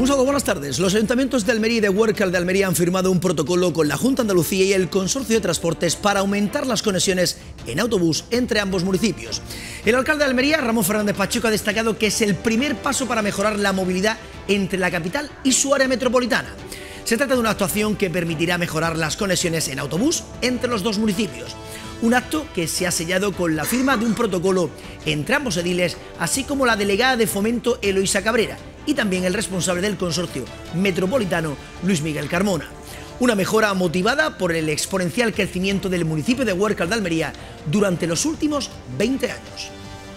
Gonzalo, buenas tardes. Los ayuntamientos de Almería y de Huércal de Almería han firmado un protocolo con la Junta de Andalucía y el Consorcio de Transportes para aumentar las conexiones en autobús entre ambos municipios. El alcalde de Almería, Ramón Fernández Pacheco, ha destacado que es el primer paso para mejorar la movilidad entre la capital y su área metropolitana. Se trata de una actuación que permitirá mejorar las conexiones en autobús entre los dos municipios. Un acto que se ha sellado con la firma de un protocolo entre ambos ediles, así como la delegada de Fomento, Eloísa Cabrera, y también el responsable del consorcio metropolitano, Luis Miguel Carmona. Una mejora motivada por el exponencial crecimiento del municipio de Huércal de Almería durante los últimos 20 años.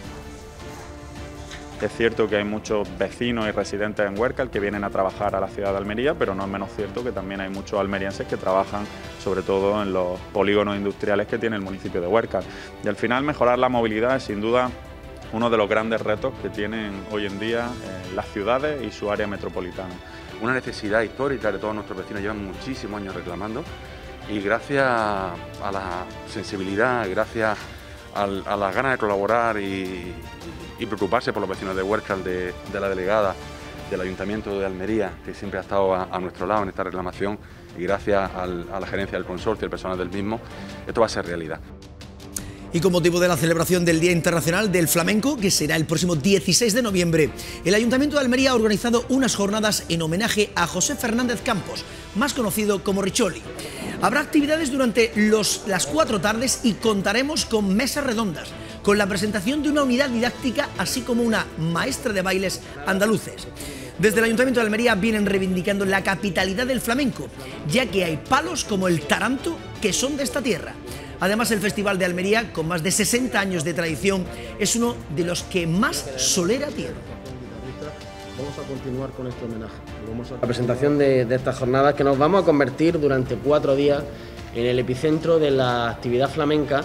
Es cierto que hay muchos vecinos y residentes en Huércal que vienen a trabajar a la ciudad de Almería, pero no es menos cierto que también hay muchos almerienses que trabajan sobre todo en los polígonos industriales que tiene el municipio de Huércal. Y al final mejorar la movilidad es sin duda uno de los grandes retos que tienen hoy en día las ciudades y su área metropolitana. Una necesidad histórica que todos nuestros vecinos llevan muchísimos años reclamando, y gracias a la sensibilidad, gracias a las ganas de colaborar y preocuparse por los vecinos de Huércal, de la delegada del Ayuntamiento de Almería, que siempre ha estado a nuestro lado en esta reclamación, y gracias a la gerencia del consorcio y el personal del mismo, esto va a ser realidad. Y con motivo de la celebración del Día Internacional del Flamenco, que será el próximo 16 de noviembre, el Ayuntamiento de Almería ha organizado unas jornadas en homenaje a José Fernández Campos, más conocido como Richoli. Habrá actividades durante las 4 tardes y contaremos con mesas redondas, con la presentación de una unidad didáctica, así como una maestra de bailes andaluces. Desde el Ayuntamiento de Almería vienen reivindicando la capitalidad del flamenco, ya que hay palos como el taranto que son de esta tierra. Además, el Festival de Almería, con más de 60 años de tradición, es uno de los que más solera tiene. Vamos a continuar con este homenaje. La presentación de esta jornada, que nos vamos a convertir durante 4 días en el epicentro de la actividad flamenca,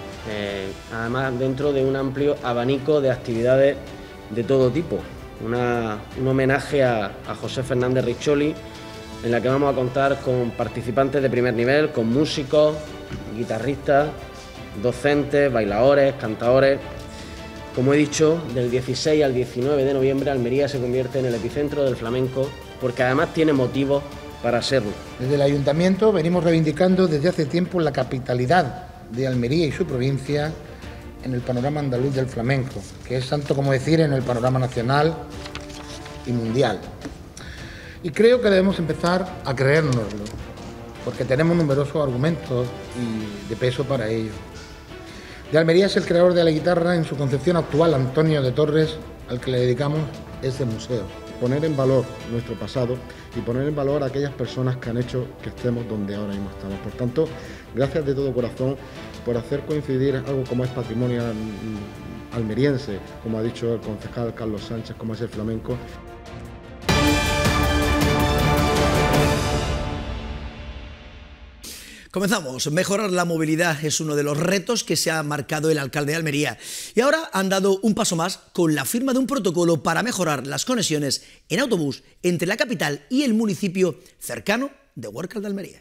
además dentro de un amplio abanico de actividades de todo tipo. Un homenaje a José Fernández Richoli, en la que vamos a contar con participantes de primer nivel, con músicos, guitarristas, docentes, bailadores, cantadores. Como he dicho, del 16 al 19 de noviembre Almería se convierte en el epicentro del flamenco, porque además tiene motivos para serlo. Desde el Ayuntamiento venimos reivindicando desde hace tiempo la capitalidad de Almería y su provincia en el panorama andaluz del flamenco, que es tanto como decir en el panorama nacional y mundial. Y creo que debemos empezar a creérnoslo, porque tenemos numerosos argumentos y de peso para ello. De Almería es el creador de la guitarra en su concepción actual, Antonio de Torres, al que le dedicamos este museo. Poner en valor nuestro pasado y poner en valor a aquellas personas que han hecho que estemos donde ahora mismo estamos. Por tanto, gracias de todo corazón por hacer coincidir algo como es patrimonio almeriense, como ha dicho el concejal Carlos Sánchez, como es el flamenco. Comenzamos. Mejorar la movilidad es uno de los retos que se ha marcado el alcalde de Almería. Y ahora han dado un paso más con la firma de un protocolo para mejorar las conexiones en autobús entre la capital y el municipio cercano de Huércal de Almería.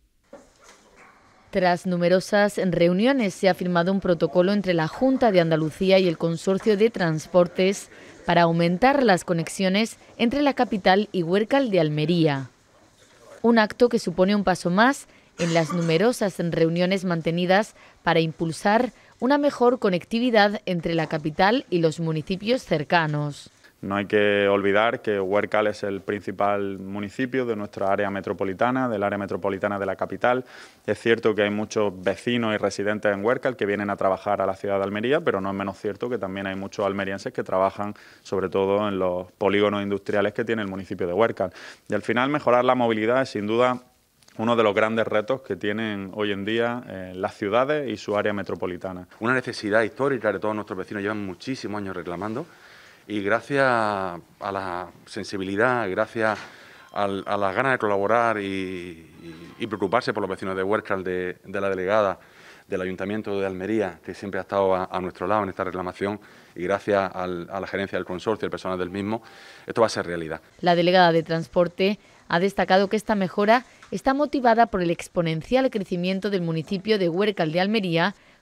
Tras numerosas reuniones se ha firmado un protocolo entre la Junta de Andalucía y el Consorcio de Transportes para aumentar las conexiones entre la capital y Huércal de Almería. Un acto que supone un paso más en las numerosas reuniones mantenidas para impulsar una mejor conectividad entre la capital y los municipios cercanos. No hay que olvidar que Huércal es el principal municipio de nuestra área metropolitana, del área metropolitana de la capital. Es cierto que hay muchos vecinos y residentes en Huércal que vienen a trabajar a la ciudad de Almería, pero no es menos cierto que también hay muchos almerienses que trabajan sobre todo en los polígonos industriales que tiene el municipio de Huércal. Y al final mejorar la movilidad es sin duda uno de los grandes retos que tienen hoy en día las ciudades y su área metropolitana. Una necesidad histórica que todos nuestros vecinos llevan muchísimos años reclamando, y gracias a la sensibilidad, gracias a las ganas de colaborar y preocuparse por los vecinos de Huércal, de la delegada del Ayuntamiento de Almería, que siempre ha estado a nuestro lado en esta reclamación, y gracias a la gerencia del consorcio y el personal del mismo, esto va a ser realidad. La delegada de Transporte ha destacado que esta mejora está motivada por el exponencial crecimiento del municipio de Huércal de Almería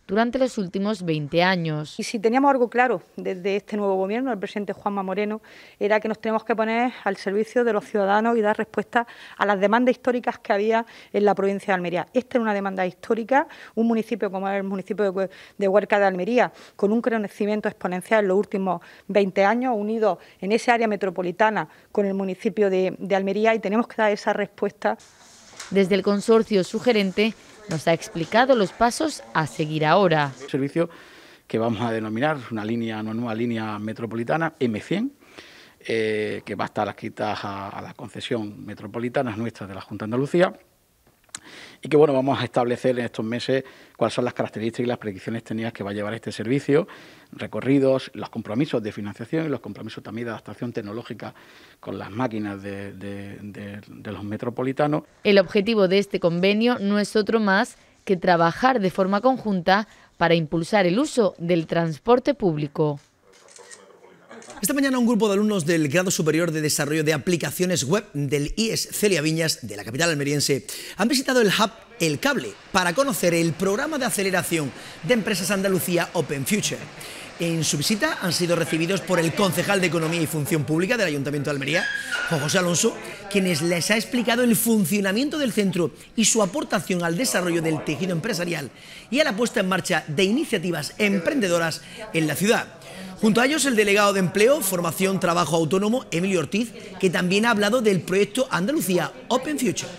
durante los últimos 20 años. Y si teníamos algo claro desde este nuevo gobierno, el presidente Juanma Moreno, era que nos tenemos que poner al servicio de los ciudadanos y dar respuesta a las demandas históricas que había en la provincia de Almería. Esta es una demanda histórica, un municipio como el municipio de Huércal de Almería, con un crecimiento exponencial en los últimos 20 años, unido en ese área metropolitana con el municipio de Almería, y tenemos que dar esa respuesta. Desde el consorcio, su gerente nos ha explicado los pasos a seguir ahora. Un servicio que vamos a denominar una nueva línea metropolitana M100, que va a estar adscrita a la concesión metropolitana nuestra de la Junta de Andalucía, y que bueno, vamos a establecer en estos meses cuáles son las características y las predicciones técnicas que va a llevar este servicio, recorridos, los compromisos de financiación y los compromisos también de adaptación tecnológica con las máquinas de los metropolitanos. El objetivo de este convenio no es otro más que trabajar de forma conjunta para impulsar el uso del transporte público. Esta mañana un grupo de alumnos del Grado Superior de Desarrollo de Aplicaciones Web del IES Celia Viñas, de la capital almeriense, han visitado el hub El Cable para conocer el programa de aceleración de Empresas Andalucía Open Future. En su visita han sido recibidos por el concejal de Economía y Función Pública del Ayuntamiento de Almería, Juan José Alonso, quienes les ha explicado el funcionamiento del centro y su aportación al desarrollo del tejido empresarial y a la puesta en marcha de iniciativas emprendedoras en la ciudad. Junto a ellos, el delegado de Empleo, Formación, Trabajo Autónomo, Emilio Ortiz, que también ha hablado del proyecto Andalucía Open Future.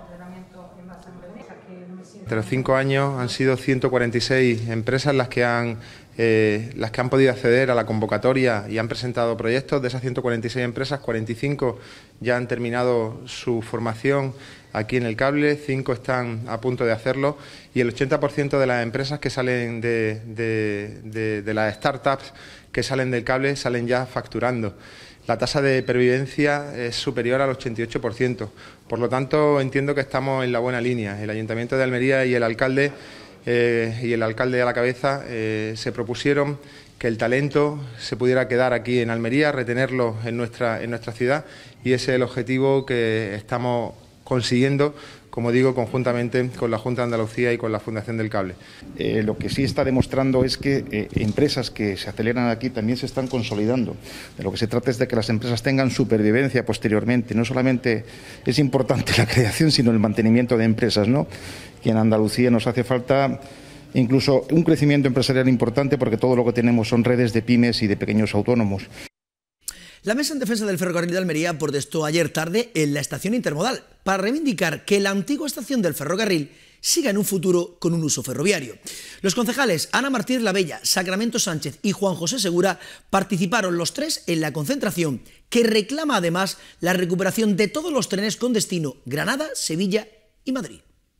De los 5 años han sido 146 empresas las que han podido acceder a la convocatoria y han presentado proyectos. De esas 146 empresas, 45 ya han terminado su formación aquí en El Cable, 5 están a punto de hacerlo, y el 80% de las empresas que salen de las startups que salen del Cable salen ya facturando. La tasa de pervivencia es superior al 88%. Por lo tanto, entiendo que estamos en la buena línea. El Ayuntamiento de Almería y el alcalde a la cabeza se propusieron que el talento se pudiera quedar aquí en Almería, retenerlo en nuestra ciudad, y ese es el objetivo que estamos consiguiendo, como digo, conjuntamente con la Junta de Andalucía y con la Fundación del Cable. Lo que sí está demostrando es que empresas que se aceleran aquí también se están consolidando. De lo que se trata es de que las empresas tengan supervivencia posteriormente. No solamente es importante la creación, sino el mantenimiento de empresas, ¿no? Y en Andalucía nos hace falta incluso un crecimiento empresarial importante, porque todo lo que tenemos son redes de pymes y de pequeños autónomos. La Mesa en Defensa del Ferrocarril de Almería protestó ayer tarde en la estación intermodal para reivindicar que la antigua estación del ferrocarril siga en un futuro con un uso ferroviario. Los concejales Ana Martínez Labella, Sacramento Sánchez y Juan José Segura participaron los tres en la concentración, que reclama además la recuperación de todos los trenes con destino Granada, Sevilla y Madrid.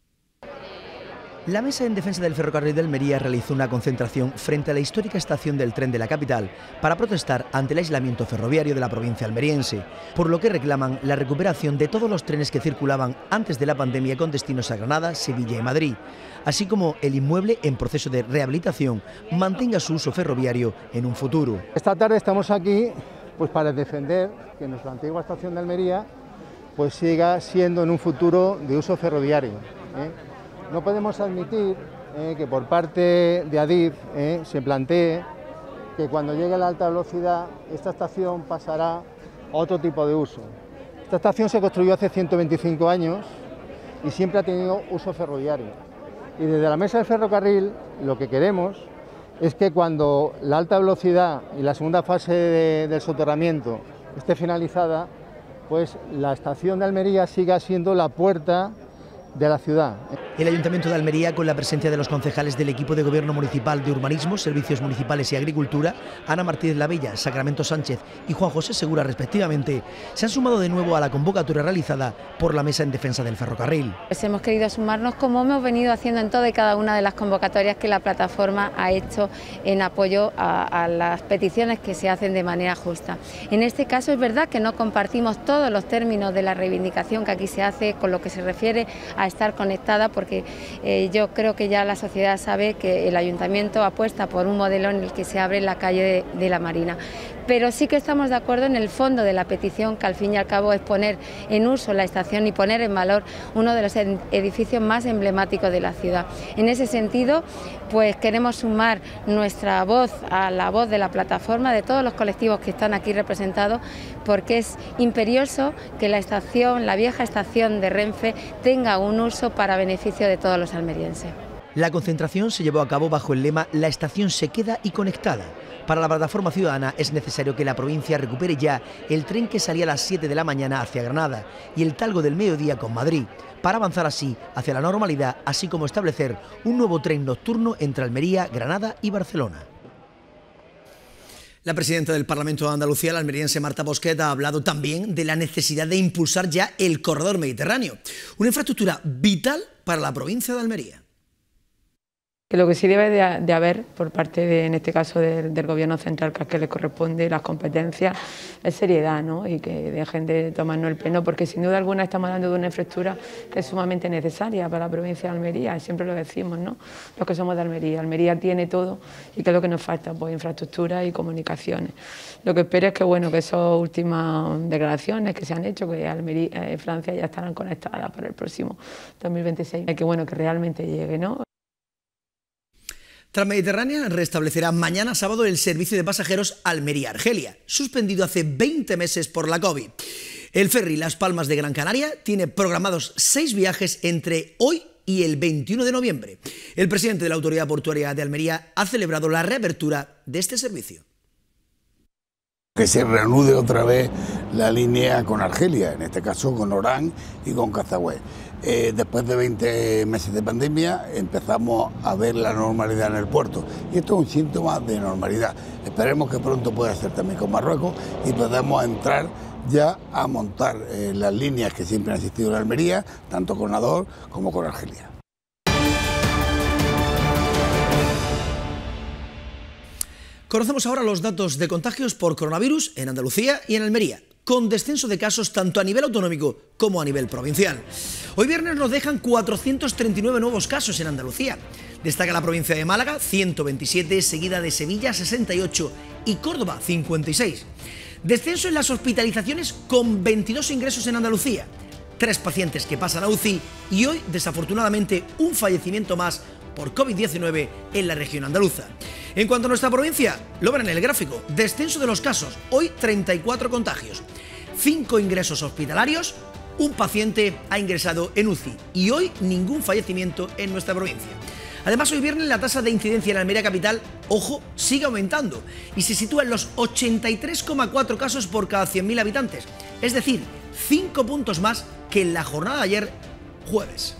La Mesa en Defensa del Ferrocarril de Almería realizó una concentración frente a la histórica estación del tren de la capital para protestar ante el aislamiento ferroviario de la provincia almeriense, por lo que reclaman la recuperación de todos los trenes que circulaban antes de la pandemia con destinos a Granada, Sevilla y Madrid, así como el inmueble en proceso de rehabilitación mantenga su uso ferroviario en un futuro. Esta tarde estamos aquí pues para defender que nuestra antigua estación de Almería pues siga siendo en un futuro de uso ferroviario. No podemos admitir que por parte de Adif se plantee que cuando llegue la alta velocidad esta estación pasará a otro tipo de uso. Esta estación se construyó hace 125 años y siempre ha tenido uso ferroviario. Y desde la Mesa del Ferrocarril lo que queremos es que cuando la alta velocidad y la segunda fase del soterramiento esté finalizada, pues la estación de Almería siga siendo la puerta de la ciudad. El Ayuntamiento de Almería, con la presencia de los concejales del equipo de Gobierno Municipal de Urbanismo, Servicios Municipales y Agricultura, Ana Martínez Labella, Sacramento Sánchez y Juan José Segura respectivamente, se han sumado de nuevo a la convocatoria realizada por la Mesa en Defensa del Ferrocarril. Pues hemos querido sumarnos, como hemos venido haciendo en toda y cada una de las convocatorias que la plataforma ha hecho en apoyo a las peticiones que se hacen de manera justa. En este caso es verdad que no compartimos todos los términos de la reivindicación que aquí se hace con lo que se refiere a estar conectada, porque yo creo que ya la sociedad sabe que el Ayuntamiento apuesta por un modelo en el que se abre la calle de la Marina. pero sí que estamos de acuerdo en el fondo de la petición, que al fin y al cabo es poner en uso la estación y poner en valor uno de los edificios más emblemáticos de la ciudad. En ese sentido, pues queremos sumar nuestra voz a la voz de la plataforma, de todos los colectivos que están aquí representados, porque es imperioso que la estación, la vieja estación de Renfe, tenga un uso para beneficio de todos los almerienses. La concentración se llevó a cabo bajo el lema "La estación se queda y conectada". Para la plataforma ciudadana es necesario que la provincia recupere ya el tren que salía a las 7 de la mañana hacia Granada y el talgo del mediodía con Madrid, para avanzar así hacia la normalidad, así como establecer un nuevo tren nocturno entre Almería, Granada y Barcelona. La presidenta del Parlamento de Andalucía, la almeriense Marta Bosquet, ha hablado también de la necesidad de impulsar ya el corredor mediterráneo, una infraestructura vital para la provincia de Almería. Que lo que sí debe de haber por parte, de, en este caso, del Gobierno central, que es que le corresponde las competencias, es seriedad, ¿no? Y que dejen de tomarnos el pelo, porque sin duda alguna estamos hablando de una infraestructura que es sumamente necesaria para la provincia de Almería, siempre lo decimos, ¿no? Los que somos de Almería. Almería tiene todo, y ¿qué es lo que nos falta? Pues infraestructura y comunicaciones. Lo que espero es que, bueno, que esas últimas declaraciones que se han hecho, que Almería, Francia ya estarán conectadas para el próximo 2026, que bueno, que realmente llegue, ¿no? Transmediterránea restablecerá mañana sábado el servicio de pasajeros Almería-Argelia, suspendido hace 20 meses por la COVID. El ferry Las Palmas de Gran Canaria tiene programados 6 viajes entre hoy y el 21 de noviembre. El presidente de la Autoridad Portuaria de Almería ha celebrado la reapertura de este servicio. Que se reanude otra vez la línea con Argelia, en este caso con Orán y con Cazagüe. Después de 20 meses de pandemia empezamos a ver la normalidad en el puerto y esto es un síntoma de normalidad. Esperemos que pronto pueda ser también con Marruecos y podamos entrar ya a montar las líneas que siempre han existido en Almería, tanto con Ador como con Argelia. Conocemos ahora los datos de contagios por coronavirus en Andalucía y en Almería, con descenso de casos tanto a nivel autonómico como a nivel provincial. Hoy viernes nos dejan 439 nuevos casos en Andalucía. Destaca la provincia de Málaga, 127, seguida de Sevilla, 68 y Córdoba, 56. Descenso en las hospitalizaciones con 22 ingresos en Andalucía, 3 pacientes que pasan a UCI y hoy, desafortunadamente, un fallecimiento más por COVID-19 en la región andaluza. En cuanto a nuestra provincia, lo ven en el gráfico, descenso de los casos, hoy 34 contagios, 5 ingresos hospitalarios, un paciente ha ingresado en UCI y hoy ningún fallecimiento en nuestra provincia. Además, hoy viernes la tasa de incidencia en Almería capital, ojo, sigue aumentando y se sitúa en los 83,4 casos por cada 100.000 habitantes, es decir, 5 puntos más que en la jornada de ayer, jueves.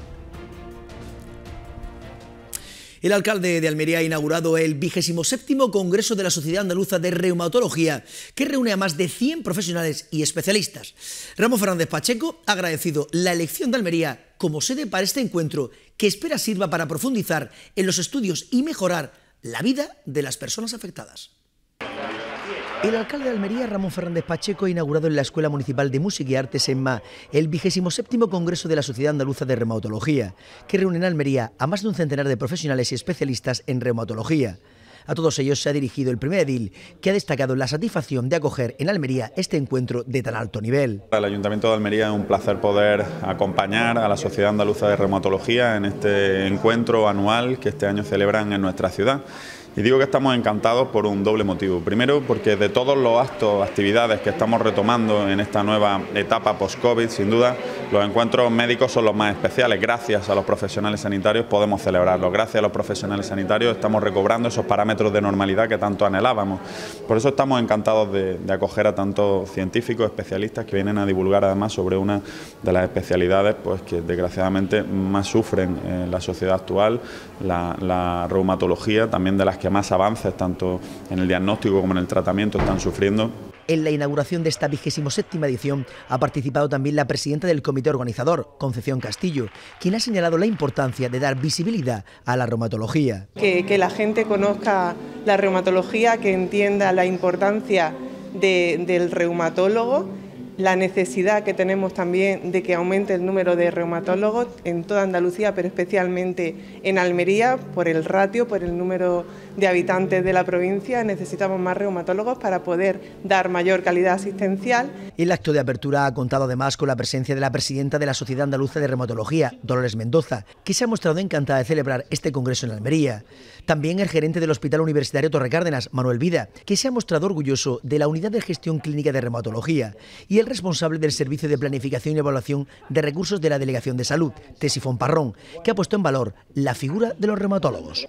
El alcalde de Almería ha inaugurado el 27º Congreso de la Sociedad Andaluza de Reumatología, que reúne a más de 100 profesionales y especialistas. Ramón Fernández Pacheco ha agradecido la elección de Almería como sede para este encuentro, que espera sirva para profundizar en los estudios y mejorar la vida de las personas afectadas. El alcalde de Almería, Ramón Fernández Pacheco, ha inaugurado en la Escuela Municipal de Música y Artes EMMA el 27º Congreso de la Sociedad Andaluza de Reumatología, que reúne en Almería a más de un centenar de profesionales y especialistas en reumatología. A todos ellos se ha dirigido el primer edil, que ha destacado la satisfacción de acoger en Almería este encuentro de tan alto nivel. Para el Ayuntamiento de Almería es un placer poder acompañar a la Sociedad Andaluza de Reumatología en este encuentro anual que este año celebran en nuestra ciudad. Y digo que estamos encantados por un doble motivo. Primero, porque de todos los actos, actividades que estamos retomando en esta nueva etapa post-COVID, sin duda, los encuentros médicos son los más especiales. Gracias a los profesionales sanitarios podemos celebrarlos. Gracias a los profesionales sanitarios estamos recobrando esos parámetros de normalidad que tanto anhelábamos. Por eso estamos encantados de acoger a tantos científicos, especialistas que vienen a divulgar además sobre una de las especialidades pues, que desgraciadamente más sufren en la sociedad actual, la reumatología, también de las que más avances, tanto en el diagnóstico como en el tratamiento, están sufriendo. En la inauguración de esta 27ª edición ha participado también la presidenta del comité organizador, Concepción Castillo, quien ha señalado la importancia de dar visibilidad a la reumatología. Que la gente conozca la reumatología, que entienda la importancia del reumatólogo, la necesidad que tenemos también de que aumente el número de reumatólogos en toda Andalucía, pero especialmente en Almería, por el ratio, por el número de habitantes de la provincia. Necesitamos más reumatólogos para poder dar mayor calidad asistencial. El acto de apertura ha contado además con la presencia de la presidenta de la Sociedad Andaluza de Reumatología, Dolores Mendoza, que se ha mostrado encantada de celebrar este congreso en Almería. También el gerente del Hospital Universitario Torre Cárdenas, Manuel Vida, que se ha mostrado orgulloso de la Unidad de Gestión Clínica de Reumatología, y el responsable del Servicio de Planificación y Evaluación de Recursos de la Delegación de Salud, Tesifón Parrón, que ha puesto en valor la figura de los reumatólogos.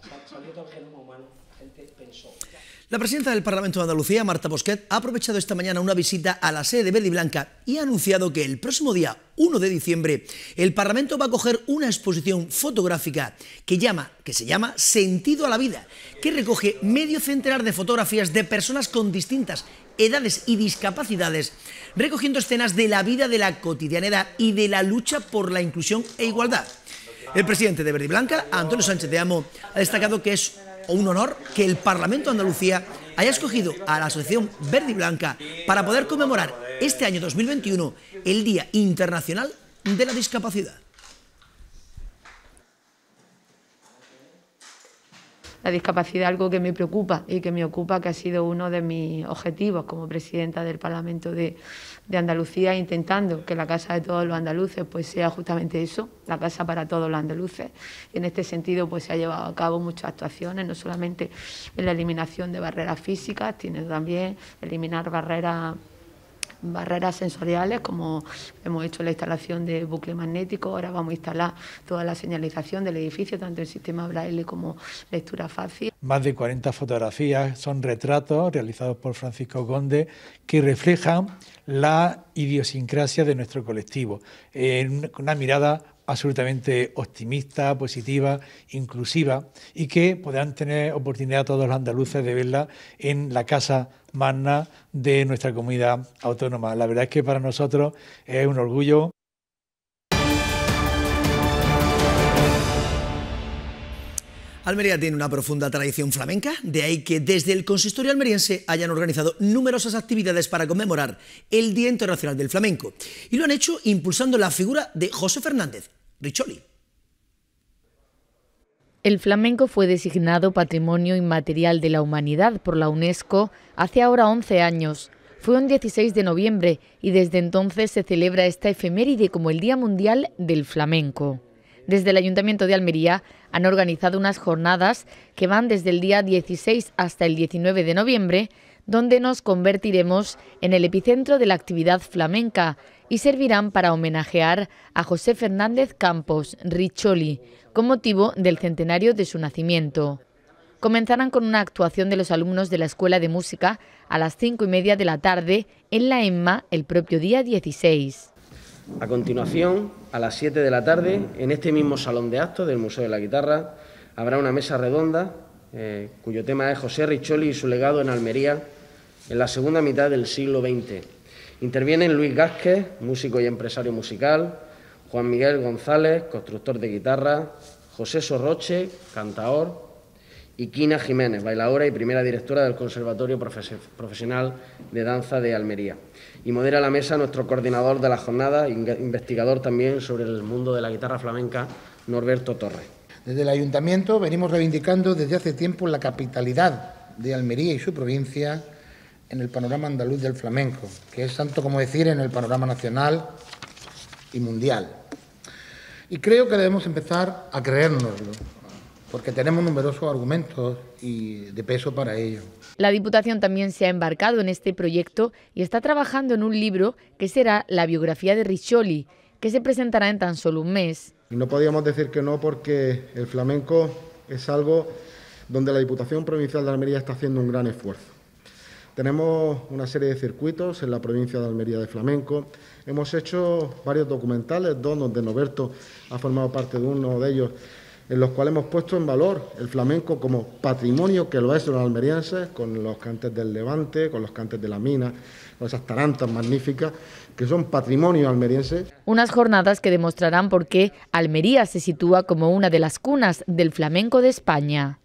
La presidenta del Parlamento de Andalucía, Marta Bosquet, ha aprovechado esta mañana una visita a la sede de Verde y Blanca y ha anunciado que el próximo día 1 de diciembre el Parlamento va a acoger una exposición fotográfica que se llama Sentido a la Vida, que recoge medio centenar de fotografías de personas con distintas edades y discapacidades, recogiendo escenas de la vida de la cotidianidad y de la lucha por la inclusión e igualdad. El presidente de Verde y Blanca, Antonio Sánchez de Amo, ha destacado que es un honor que el Parlamento de Andalucía haya escogido a la Asociación Verde y Blanca para poder conmemorar este año 2021 el Día Internacional de la Discapacidad. La discapacidad es algo que me preocupa y que me ocupa, que ha sido uno de mis objetivos como presidenta del Parlamento de Andalucía, intentando que la casa de todos los andaluces pues sea justamente eso, la casa para todos los andaluces. Y en este sentido pues se ha llevado a cabo muchas actuaciones, no solamente en la eliminación de barreras físicas, sino también eliminar barreras sensoriales, como hemos hecho la instalación de bucle magnético. Ahora vamos a instalar toda la señalización del edificio, tanto el sistema braille como lectura fácil. Más de 40 fotografías son retratos realizados por Francisco Conde que reflejan la idiosincrasia de nuestro colectivo, con una mirada absolutamente optimista, positiva, inclusiva, y que podrán tener oportunidad todos los andaluces de verla en la casa magna de nuestra comunidad autónoma. La verdad es que para nosotros es un orgullo. Almería tiene una profunda tradición flamenca, de ahí que desde el consistorio almeriense hayan organizado numerosas actividades para conmemorar el Día Internacional del Flamenco. Y lo han hecho impulsando la figura de José Fernández, Richoli. El flamenco fue designado Patrimonio Inmaterial de la Humanidad por la UNESCO hace ahora 11 años. Fue un 16 de noviembre y desde entonces se celebra esta efeméride como el Día Mundial del Flamenco. Desde el Ayuntamiento de Almería han organizado unas jornadas que van desde el día 16 hasta el 19 de noviembre, donde nos convertiremos en el epicentro de la actividad flamenca y servirán para homenajear a José Fernández Campos, Richoli, con motivo del centenario de su nacimiento. Comenzarán con una actuación de los alumnos de la Escuela de Música a las 5:30 de la tarde en la EMMA el propio día 16. A continuación, a las 7 de la tarde, en este mismo salón de actos del Museo de la Guitarra, habrá una mesa redonda cuyo tema es José Richoli y su legado en Almería en la segunda mitad del siglo XX. Intervienen Luis Gázquez, músico y empresario musical, Juan Miguel González, constructor de guitarra, José Sorroche, cantaor, y Quina Jiménez, bailadora y primera directora del Conservatorio Profesional de Danza de Almería. Y modera la mesa nuestro coordinador de la jornada, investigador también sobre el mundo de la guitarra flamenca, Norberto Torres. Desde el Ayuntamiento venimos reivindicando desde hace tiempo la capitalidad de Almería y su provincia en el panorama andaluz del flamenco, que es tanto como decir en el panorama nacional y mundial. Y creo que debemos empezar a creérnoslo, porque tenemos numerosos argumentos y de peso para ello. La Diputación también se ha embarcado en este proyecto y está trabajando en un libro que será la biografía de Richoli, que se presentará en tan solo un mes. Y no podíamos decir que no, porque el flamenco es algo donde la Diputación Provincial de Almería está haciendo un gran esfuerzo. Tenemos una serie de circuitos en la provincia de Almería de flamenco. Hemos hecho varios documentales, dos donde Norberto ha formado parte de uno de ellos, en los cuales hemos puesto en valor el flamenco como patrimonio que lo es de los almerienses, con los cantes del Levante, con los cantes de la Mina, con esas tarantas magníficas que son patrimonio almeriense. Unas jornadas que demostrarán por qué Almería se sitúa como una de las cunas del flamenco de España.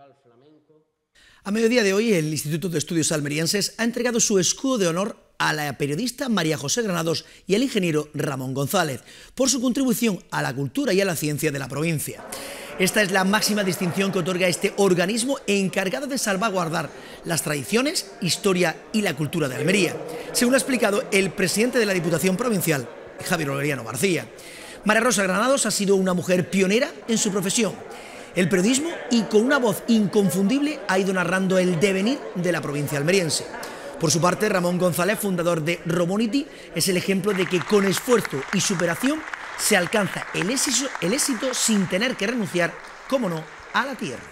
A mediodía de hoy, el Instituto de Estudios Almerienses ha entregado su escudo de honor a la periodista María José Granados y al ingeniero Ramón González por su contribución a la cultura y a la ciencia de la provincia. Esta es la máxima distinción que otorga este organismo encargado de salvaguardar las tradiciones, historia y la cultura de Almería, según ha explicado el presidente de la Diputación Provincial, Javier Oleriano García. María Rosa Granados ha sido una mujer pionera en su profesión, el periodismo, y con una voz inconfundible ha ido narrando el devenir de la provincia almeriense. Por su parte, Ramón González, fundador de Romoniti, es el ejemplo de que con esfuerzo y superación se alcanza el éxito sin tener que renunciar, cómo no, a la tierra.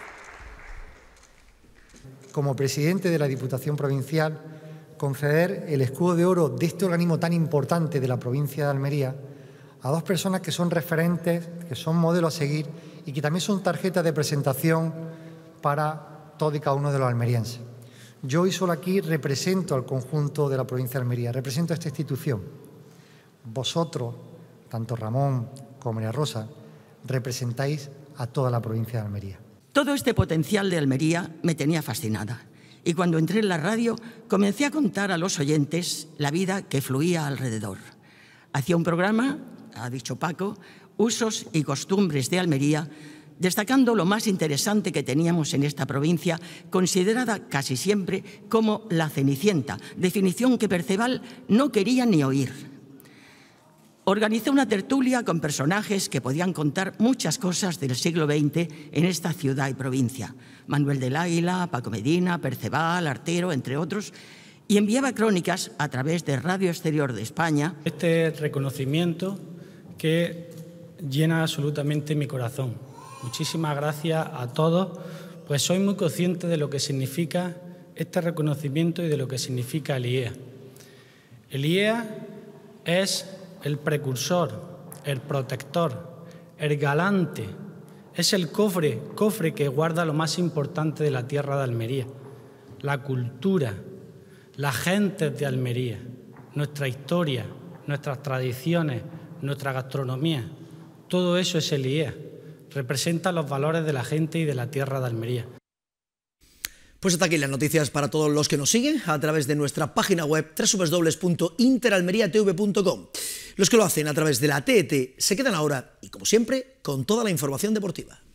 Como presidente de la Diputación Provincial, conceder el escudo de oro de este organismo tan importante de la provincia de Almería a dos personas que son referentes, que son modelos a seguir y que también son tarjetas de presentación para todos y cada uno de los almerienses. Yo hoy solo aquí represento al conjunto de la provincia de Almería, represento a esta institución. Vosotros, tanto Ramón como María Rosa, representáis a toda la provincia de Almería. Todo este potencial de Almería me tenía fascinada y cuando entré en la radio comencé a contar a los oyentes la vida que fluía alrededor. Hacía un programa, ha dicho Paco, usos y costumbres de Almería, destacando lo más interesante que teníamos en esta provincia, considerada casi siempre como la Cenicienta, definición que Perceval no quería ni oír. Organicé una tertulia con personajes que podían contar muchas cosas del siglo XX en esta ciudad y provincia. Manuel del Águila, Paco Medina, Perceval, Artero, entre otros, y enviaba crónicas a través de Radio Exterior de España. Este reconocimiento que llena absolutamente mi corazón. Muchísimas gracias a todos, pues soy muy consciente de lo que significa este reconocimiento y de lo que significa el IEA. El IEA es el precursor, el protector, el galante, es el cofre que guarda lo más importante de la tierra de Almería, la cultura, la gente de Almería, nuestra historia, nuestras tradiciones, nuestra gastronomía. Todo eso es el IEA, representa los valores de la gente y de la tierra de Almería. Pues hasta aquí las noticias para todos los que nos siguen a través de nuestra página web www.interalmeriatv.com. Los que lo hacen a través de la TET se quedan ahora y, como siempre, con toda la información deportiva.